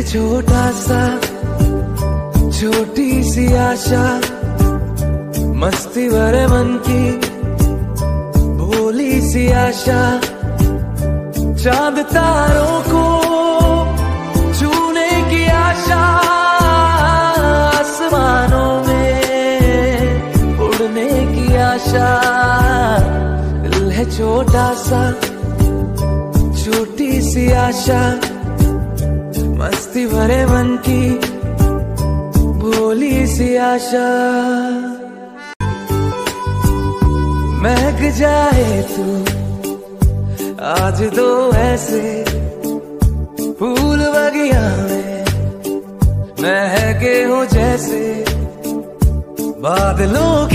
छोटा सा, छोटी सी आशा, मस्ती भरे मन की भोली सी आशा, चांद तारों को छूने की आशा, आसमानों में उड़ने की आशा। दिल है छोटा सा, छोटी सी आशा, मस्ती भरे मन की भोली सी आशा। महक जाए तू आज तो ऐसे फूल बगिया में महके हो जैसे बादलों